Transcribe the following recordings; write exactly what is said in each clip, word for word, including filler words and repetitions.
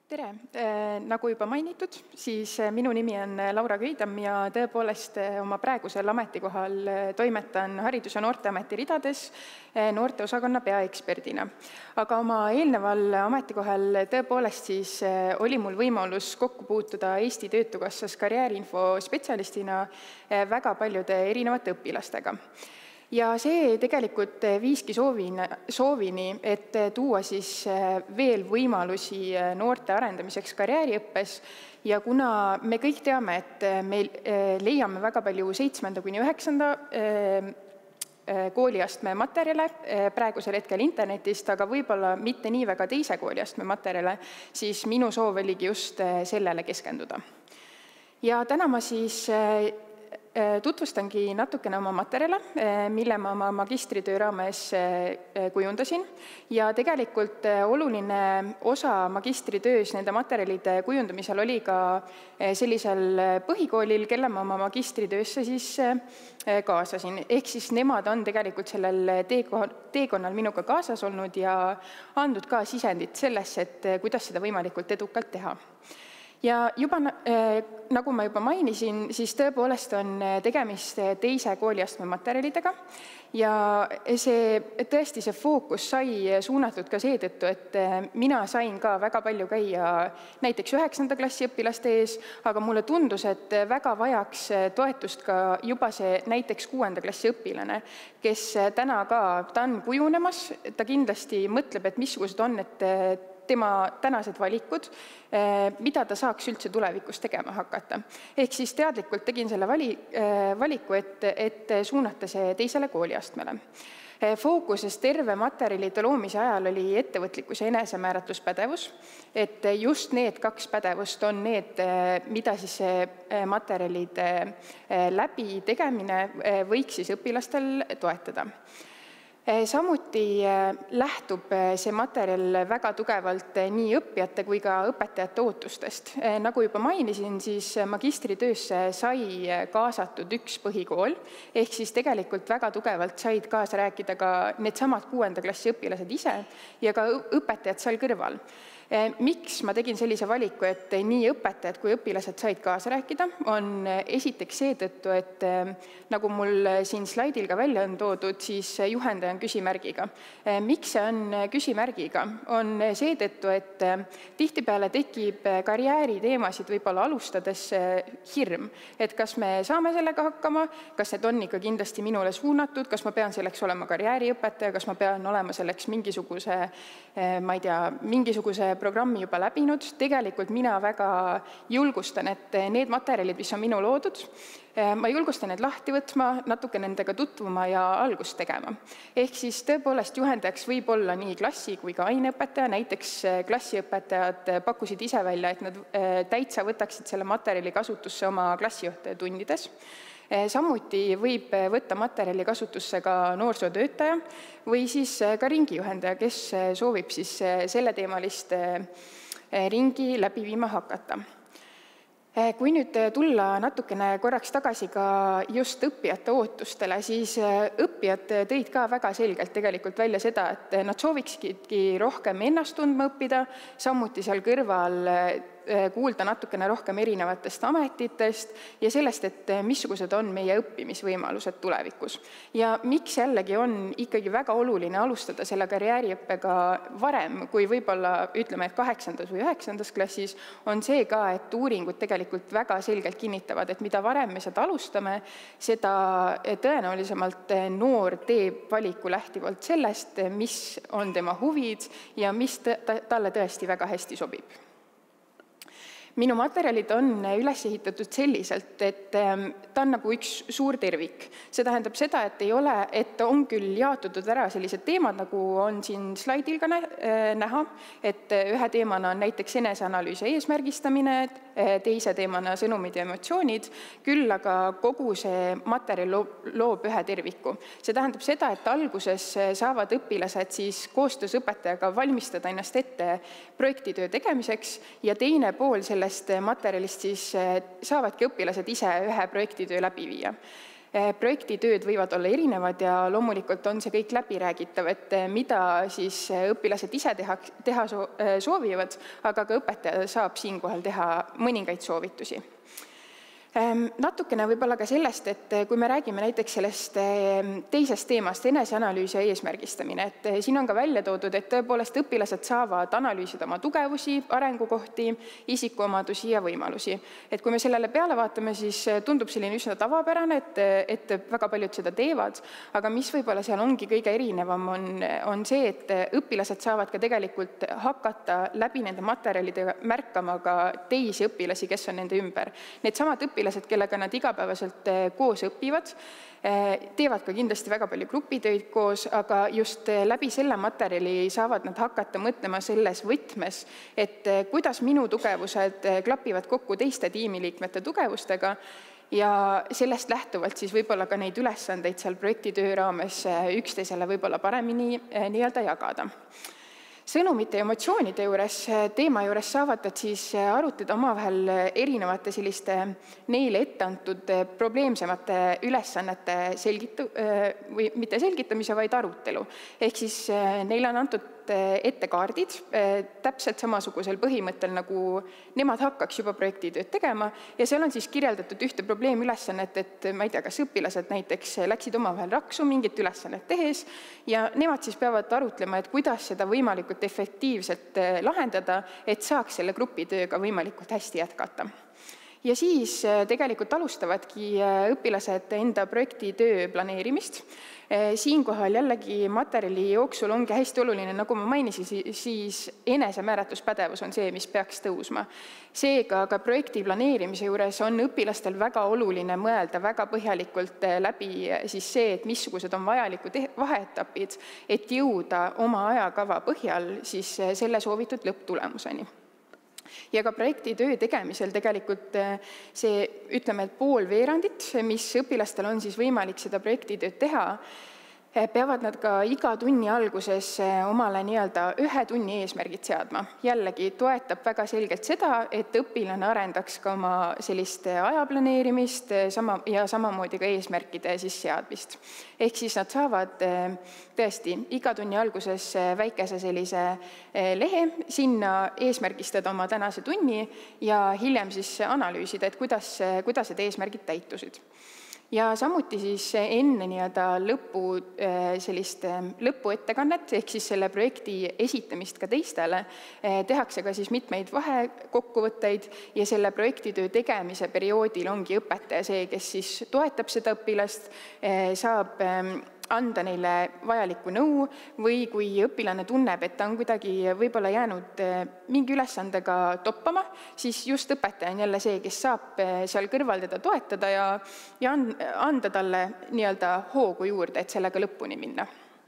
Tere! Nagu juba mainitud, siis minu nimi on Laura Köidam ja tõepoolest oma praegusel ametikohal toimetan Haridus- ja Noorteameti ridades noorteosakonna peaeksperdina. Aga oma eelneval ametikohal tõepoolest siis oli mul võimalus kokku puutuda Eesti Töötukassas karjääriinfo spetsialistina väga paljude erinevate õpilastega. Ja see tegelikult viiski soovini, soovini, et tuua siis veel võimalusi noorte arendamiseks karjääriõppes ja kuna me kõik teame, et me leiame väga palju seitsmenda kuni üheksanda kooliastme materjale praegusel hetkel internetist, aga võib-olla mitte nii väga teise kooliastme materjale, siis minu soov oligi just sellele keskenduda. Ja täna ma siis tutvustangi natukene oma materjale, mille ma oma magistritöö raames kujundasin ja tegelikult oluline osa magistritöös nende materjalide kujundamisel oli ka sellisel põhikoolil, kelle ma oma magistritöösse siis kaasasin. Ehk siis nemad on tegelikult sellel teekonnal minuga kaasas olnud ja andnud ka sisendit sellesse, et kuidas seda võimalikult edukalt teha. Ja juba, nagu ma juba mainisin, siis tõepoolest on tegemist teise kooliastme materjalidega ja see, tõesti see fookus sai suunatud ka seetõttu, et mina sain ka väga palju käia näiteks üheksanda klassi õpilaste ees, aga mulle tundus, et väga vajaks toetust ka juba see näiteks kuuenda klassi õpilane, kes täna ka, ta on kujunemas, ta kindlasti mõtleb, et missugused on, et tema tänased valikud, mida ta saaks üldse tulevikus tegema hakata. Ehk siis teadlikult tegin selle vali, valiku, et, et suunata see teisele kooliastmele. Fookuses terve materjalide loomise ajal oli ettevõtlikkus ja enesemääratluspädevus, et just need kaks pädevust on need, mida siis materjalide läbi tegemine võiks siis õpilastel toetada. Samuti lähtub see materjal väga tugevalt nii õppijate kui ka õpetajate ootustest. Nagu juba mainisin, siis magistritöösse sai kaasatud üks põhikool, ehk siis tegelikult väga tugevalt said kaasa rääkida ka needsamad kuuenda klassi õpilased ise ja ka õpetajad seal kõrval. Miks ma tegin sellise valiku, et nii õpetajad kui õpilased said kaasa rääkida, on esiteks seetõttu, et nagu mul siin slaidil ka välja on toodud, siis juhendaja on küsimärgiga. Miks see on küsimärgiga? On seetõttu, et tihtipeale tekib karjääri teemasid võib-olla alustades hirm, et kas me saame sellega hakkama, kas need on ikka kindlasti minule suunatud, kas ma pean selleks olema karjääriõpetaja, kas ma pean olema selleks mingisuguse, ma ei tea, mingisuguse programmi juba läbinud. Tegelikult mina väga julgustan, et need materjalid, mis on minu loodud, ma julgustan need lahti võtma, natuke nendega tutvuma ja algust tegema. Ehk siis tõepoolest juhendajaks võib olla nii klassi kui ka aineõpetaja, näiteks klassiõpetajad pakkusid ise välja, et nad täitsa võtaksid selle materjali kasutusse oma klassijuhtaja tundides. Samuti võib võtta materjali kasutusse ka noorsootöötaja või siis ka ringijuhendaja, kes soovib siis selle teemalist ringi läbi viima hakata. Kui nüüd tulla natukene korraks tagasi ka just õppijate ootustele, siis õppijad tõid ka väga selgelt tegelikult välja seda, et nad sooviksidki rohkem ennast tundma õppida, samuti seal kõrval kuulda natukene rohkem erinevatest ametitest ja sellest, et missugused on meie õppimisvõimalused tulevikus. Ja miks jällegi on ikkagi väga oluline alustada selle karjääriõppega varem, kui võib-olla ütleme, et kaheksandas või üheksandas klassis, on see ka, et uuringud tegelikult väga selgelt kinnitavad, et mida varem me seda alustame, seda tõenäolisemalt noor teeb valiku lähtuvalt sellest, mis on tema huvid ja mis talle tõesti väga hästi sobib. Minu materjalid on üles ehitatud selliselt, et ta on nagu üks suur tervik. See tähendab seda, et ei ole, et on küll jaotatud ära sellised teemad, nagu on siin slaidil ka näha, et ühe teemana on näiteks eneseanalüüsi eesmärgistamine, teise teemana sõnumid ja emotsioonid, küll aga kogu see materjal loob ühe terviku. See tähendab seda, et alguses saavad õpilased siis koostöös õpetajaga valmistada ennast ette projektitöö tegemiseks ja teine pool sellest materjalist siis saavadki õpilased ise ühe projektitöö läbi viia. Projektitööd võivad olla erinevad ja loomulikult on see kõik läbiräägitav, et mida siis õpilased ise teha, teha soovivad, aga ka õpetaja saab siinkohal teha mõningaid soovitusi. Natukene võib-olla ka sellest, et kui me räägime näiteks sellest teisest teemast, eneseanalüüsi ja eesmärgistamine, et siin on ka välja toodud, et tõepoolest õpilased saavad analüüsida oma tugevusi, arengukohti, isikuomadusi ja võimalusi. Et kui me sellele peale vaatame, siis tundub selline üsna tavapärane, et, et väga paljud seda teevad, aga mis võib-olla seal ongi kõige erinevam, on, on see, et õpilased saavad ka tegelikult hakata läbi nende materjalidega märkama ka teisi õpilasi, kes on nende ümber. Need samad õpilased, kellega nad igapäevaselt koos õpivad, teevad ka kindlasti väga palju grupitöid koos, aga just läbi selle materjali saavad nad hakata mõtlema selles võtmes, et kuidas minu tugevused klapivad kokku teiste tiimiliikmete tugevustega ja sellest lähtuvalt siis võib-olla ka neid ülesandeid seal projektitöö raames üksteisele võib-olla paremini nii-öelda jagada. Sõnumite ja emotsioonide juures, teema juures saavad nad siis arutada omavahel erinevate selliste neile ette antud probleemsemate ülesannete selgitu, või mitte selgitamise, vaid arutelu. Ehk siis neile on antud ette kaardid täpselt samasugusel põhimõttel, nagu nemad hakkaks juba projektitööd tegema ja seal on siis kirjeldatud ühte probleemülesannet, et ma ei tea, kas õpilased näiteks läksid omavahel raksu mingit ülesannet tehes ja nemad siis peavad arutlema, et kuidas seda võimalikult efektiivselt lahendada, et saaks selle grupitööga võimalikult hästi jätkata. Ja siis tegelikult alustavadki õpilased enda projektitöö planeerimist. Siinkohal jällegi materjali jooksul ongi hästi oluline, nagu ma mainisin, siis enesemääratluspädevus on see, mis peaks tõusma. Seega ka projekti planeerimise juures on õpilastel väga oluline mõelda väga põhjalikult läbi siis see, et missugused on vajalikud vaheetapid, et jõuda oma ajakava põhjal siis selle soovitud lõpptulemuseni. Ja ka projekti töö tegemisel tegelikult see, ütleme, et pool veerandit, mis õpilastel on siis võimalik seda projektitööd teha, peavad nad ka iga tunni alguses omale nii-öelda ühe tunni eesmärgid seadma. Jällegi toetab väga selgelt seda, et õpilane arendaks ka oma sellist ajaplaneerimist sama, ja samamoodi ka eesmärkide siis seadmist. Ehk siis nad saavad tõesti iga tunni alguses väikese sellise lehe, sinna eesmärgistada oma tänase tunni ja hiljem siis analüüsida, et kuidas, kuidas need eesmärgid täitusid. Ja samuti siis enne nii-öelda lõpu, sellist lõpuettekannet, ehk siis selle projekti esitamist ka teistele, tehakse ka siis mitmeid vahekokkuvõtteid ja selle projektitöö tegemise perioodil ongi õpetaja see, kes siis toetab seda õpilast, saab anda neile vajalikku nõu või kui õpilane tunneb, et ta on kuidagi võib-olla jäänud mingi ülesandega toppama, siis just õpetaja on jälle see, kes saab seal kõrval teda toetada ja, ja anda talle nii-öelda hoogu juurde, et sellega lõpuni minna.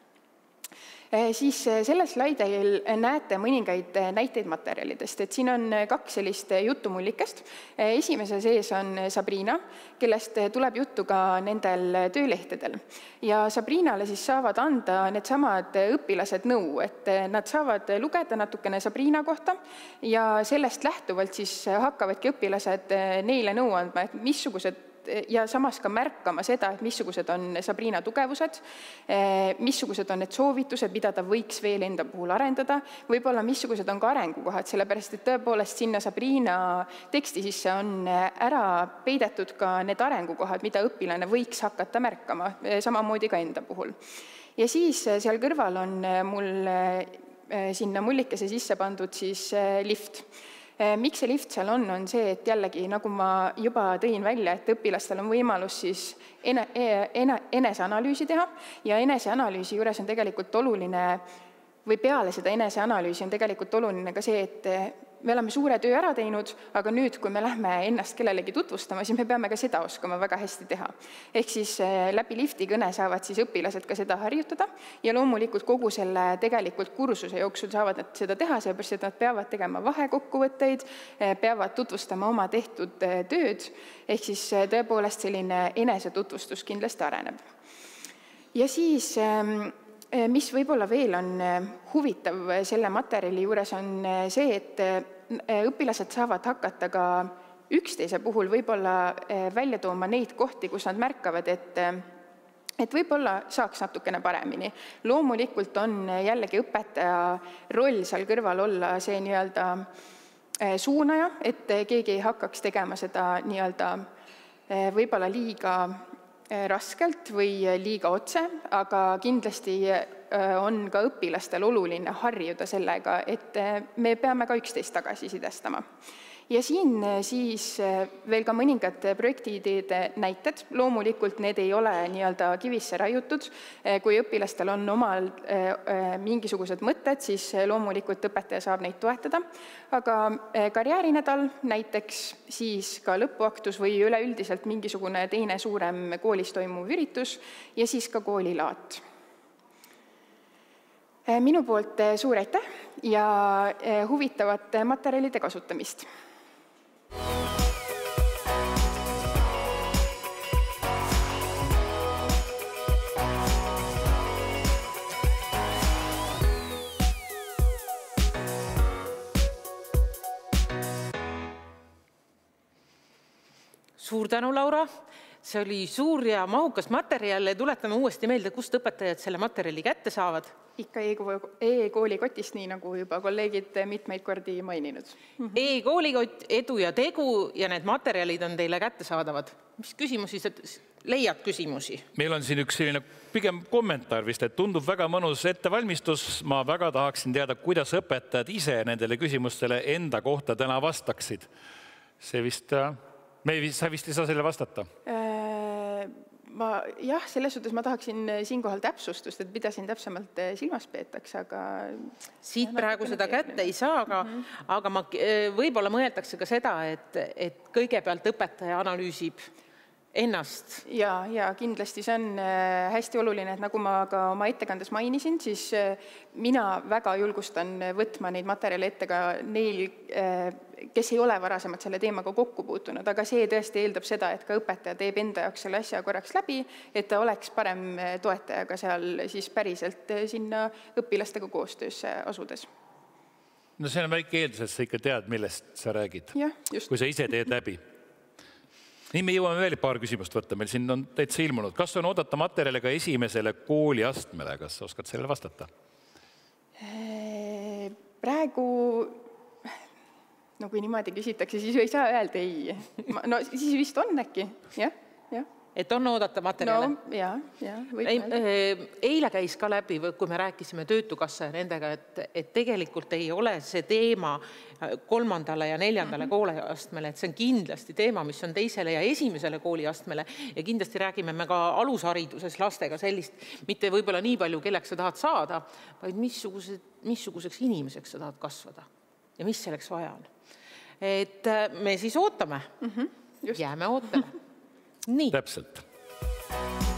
Siis selle slaidil näete mõningaid näiteid materjalidest, et siin on kaks sellist jutumullikest. Esimese sees on Sabrina, kellest tuleb juttu ka nendel töölehtedel. Ja Sabrinale siis saavad anda need samad õpilased nõu, et nad saavad lugeda natukene Sabrina kohta ja sellest lähtuvalt siis hakkavadki õpilased neile nõu andma, et missugused ja samas ka märkama seda, et missugused on Sabrina tugevused, missugused on need soovitused, mida ta võiks veel enda puhul arendada, võib-olla missugused on ka arengukohad, sellepärast et tõepoolest sinna Sabrina teksti sisse on ära peidetud ka need arengukohad, mida õpilane võiks hakata märkama, samamoodi ka enda puhul. Ja siis seal kõrval on mul sinna mullikese sisse pandud siis lift. Miks see lift seal on, on see, et jällegi, nagu ma juba tõin välja, et õpilastel on võimalus siis ene, ene, eneseanalüüsi teha ja eneseanalüüsi juures on tegelikult oluline või peale seda eneseanalüüsi on tegelikult oluline ka see, et me oleme suure töö ära teinud, aga nüüd, kui me lähme ennast kellelegi tutvustama, siis me peame ka seda oskama väga hästi teha. Ehk siis läbi lifti kõne saavad siis õpilased ka seda harjutada ja loomulikult kogu selle tegelikult kursuse jooksul saavad nad seda teha, seepärast et nad peavad tegema vahekokkuvõtteid, peavad tutvustama oma tehtud tööd, ehk siis tõepoolest selline enesetutvustus kindlasti areneb. Ja siis mis võib-olla veel on huvitav selle materjali juures on see, et õpilased saavad hakata ka üksteise puhul võib-olla välja tooma neid kohti, kus nad märkavad, et et võib-olla saaks natukene paremini. Loomulikult on jällegi õpetaja roll seal kõrval olla see nii-öelda suunaja, et keegi ei hakkaks tegema seda nii-öelda võib-olla liiga raskelt või liiga otse, aga kindlasti on ka õpilastel oluline harjuda sellega, et me peame ka üksteist tagasi sidestama. Ja siin siis veel ka mõningad projektiideede näited. Loomulikult need ei ole nii-öelda kivisse raiutud. Kui õpilastel on omal mingisugused mõtted, siis loomulikult õpetaja saab neid toetada. Aga karjäärinädal näiteks siis ka lõpuaktus või üleüldiselt mingisugune teine suurem koolis toimuv üritus ja siis ka koolilaat. Minu poolt suur aitäh ja huvitavate materjalide kasutamist. Suur tänu, Laura. See oli suur ja mahukas materjal. Tuletame uuesti meelde, kust õpetajad selle materjali kätte saavad. Ikka e-kooli kotist, nii nagu juba kolleegid mitmeid kordi maininud. E-koolikott, edu ja tegu ja need materjalid on teile kätte saadavad. Mis küsimusi, leiad küsimusi? Meil on siin üks selline pigem kommentaar vist, et tundub väga mõnus ettevalmistus. Ma väga tahaksin teada, kuidas õpetajad ise nendele küsimustele enda kohta täna vastaksid. See vist... Me ei, sa vist ei saa selle vastata? Ma, jah, selles suhtes ma tahaksin siinkohal täpsustust, et pidasin täpsemalt silmas peetaks, aga... Siit praegu seda kätte ei saa, aga, mm -hmm. aga ma, võib-olla mõeldakse ka seda, et, et kõigepealt õpetaja analüüsib ennast. Ja, ja kindlasti see on hästi oluline, et nagu ma ka oma ettekandes mainisin, siis mina väga julgustan võtma neid materjale ette ka neil, kes ei ole varasemalt selle teemaga kokku puutunud, aga see tõesti eeldab seda, et ka õpetaja teeb enda jaoks selle asja korraks läbi, et ta oleks parem toetajaga seal siis päriselt sinna õpilastega koostöösse asudes. No see on väike eeldus, et sa ikka tead, millest sa räägid, ja, just. Kui sa ise teed läbi. Nii me jõuame veel paar küsimust võtta, meil siin on täitsa ilmunud. Kas on oodata materjale ka esimesele kooliastmele? Kas sa oskad sellele vastata? Praegu, no kui niimoodi küsitakse, siis ei saa öelda ei. No siis vist on äkki, jah, jah. Et on oodata materjale? No, jah, jah. Eile käis ka läbi, kui me rääkisime Töötukassa ja nendega, et, et tegelikult ei ole see teema kolmandale ja neljandale kooliastmele, et see on kindlasti teema, mis on teisele ja esimesele kooliastmele ja kindlasti räägime me ka alushariduses lastega sellist, mitte võib-olla nii palju, kelleks sa tahad saada, vaid missugused, missuguseks inimeseks sa tahad kasvada ja mis selleks vaja on. Et me siis ootame, mm-hmm, jääme ootame. Nii. Täpselt.